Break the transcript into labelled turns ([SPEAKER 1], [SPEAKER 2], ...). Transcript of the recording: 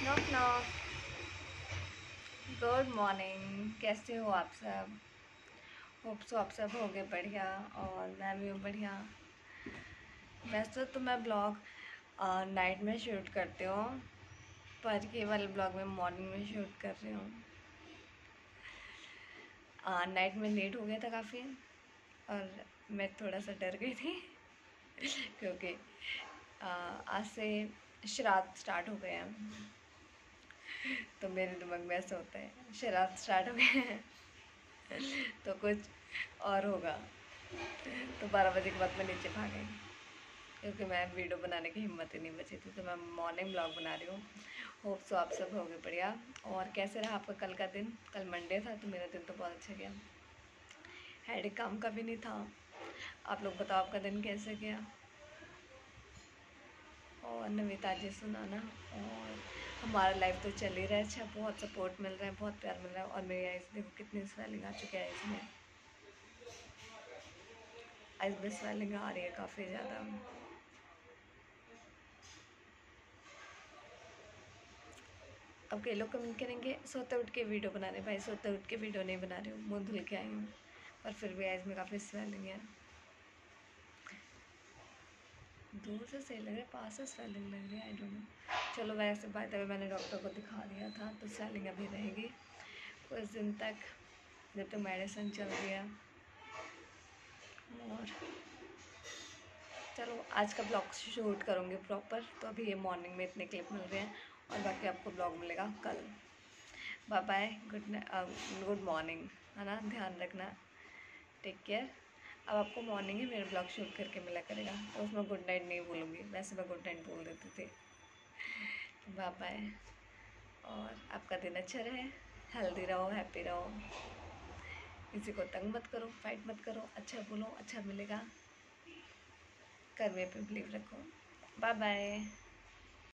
[SPEAKER 1] Knock knock. Good morning, कैसे हो आप सब? होप सो आप सब हो गए बढ़िया और मैं भी हूँ बढ़िया। वैसे तो मैं ब्लॉग नाइट में शूट करती हूँ, पर केवल ब्लॉग में मॉर्निंग में शूट कर रही हूँ। नाइट में लेट हो गया था काफ़ी और मैं थोड़ा सा डर गई थी क्योंकि आज से श्राद्ध स्टार्ट हो गए हैं। तो मेरे दिमाग में ऐसा होता है श्राद्ध स्टार्ट हो गए हैं तो कुछ और होगा। तो 12 बजे के बाद मैं नीचे भाग गई क्योंकि मैं वीडियो बनाने की हिम्मत ही नहीं बची थी। तो मैं मॉर्निंग ब्लॉग बना रही हूँ। होप सो आप सब हो गए बढ़िया। और कैसे रहा आपका कल का दिन? कल मंडे था तो मेरा दिन तो बहुत अच्छा गया, हेडेक काम का भी नहीं था। आप लोग बताओ आपका दिन कैसे गया और नवी ताज़ी सुनाना। और हमारा लाइफ तो चल ही रहा है अच्छा, बहुत सपोर्ट मिल रहा है, बहुत प्यार मिल रहा है। और मेरी आइज़ देखो कितनी स्वेलिंग आ चुकी है आइज़ में, आइज़ में स्वेलिंग आ रही है काफ़ी ज़्यादा। अब कई लोग कमेंट करेंगे सोते उठ के वीडियो बना रहे, भाई सोते उठ के वीडियो नहीं बना रही हूँ, मुँह धुल के आई हूँ, पर फिर भी आइज़ में काफ़ी स्वेलिंग है। दूर से सही लग रहा है, पास से स्वेलिंग लग रही है, आई डोंट नो। चलो वैसे बाय द वे मैंने डॉक्टर को दिखा दिया था, तो स्वेलिंग अभी रहेगी कुछ दिन तक जब तक मेडिसिन चल रही है। और चलो आज का ब्लॉग शूट करूँगी प्रॉपर। तो अभी ये मॉर्निंग में इतने क्लिप मिल रहे हैं और बाकी आपको ब्लॉग मिलेगा कल। बाय बाय, गुड मॉर्निंग, है ना, ध्यान रखना, टेक केयर। अब आपको मॉर्निंग ही मेरा ब्लॉग शूट करके मिला करेगा, तो उसमें गुड नाइट नहीं बोलूँगी, वैसे मैं गुड नाइट बोल देती थी। बाय बाय, और आपका दिन अच्छा रहे, हेल्दी रहो, हैप्पी रहो, किसी को तंग मत करो, फाइट मत करो, अच्छा बोलो, अच्छा मिलेगा, करने पे बिलीव रखो। Bye bye.